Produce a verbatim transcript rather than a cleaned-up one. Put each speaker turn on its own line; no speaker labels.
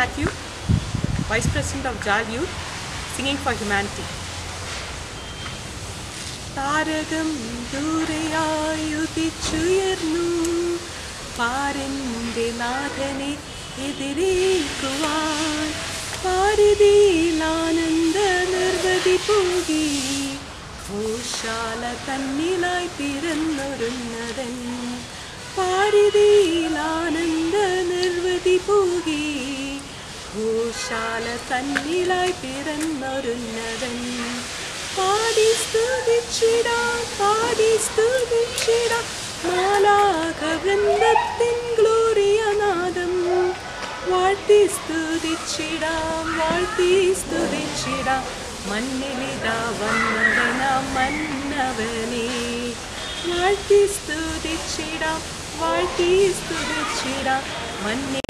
Matthew, Vice President of J A L Youth, singing for humanity. താരകം ദൂരയായുദിച്ചുയർന്നു പാരന്റെ നാഥനെ എതിരേൽക്കുവാൻ പാരിതിയിൽ ആനന്ദ നിർവധി പൂകി ഘോഷാല തന്നിലായി പിറന്നൊരുന്നതൻ പാരിതിയിൽ ആനന്ദ നിർവധി പൂകി ഘോഷാല തന്നിലായി പിറന്നൊരുന്നതൻ പാടി സ്തുതിച്ചിടാം പാടി സ്തുതിച്ചിടാം മാലാഖവൃന്ദത്തിൻ ഗ്ലോറിയനാദം വാഴ്ത്തി സ്തുതിച്ചിടാം വാഴ്ത്തി സ്തുതിച്ചിടാം മണ്ണിലിതാ വന്നവനാം മന്നവനേ വാഴ്ത്തി സ്തുതിച്ചിടാം വാഴ്ത്തി സ്തുതിച്ചിടാം മണ്ണി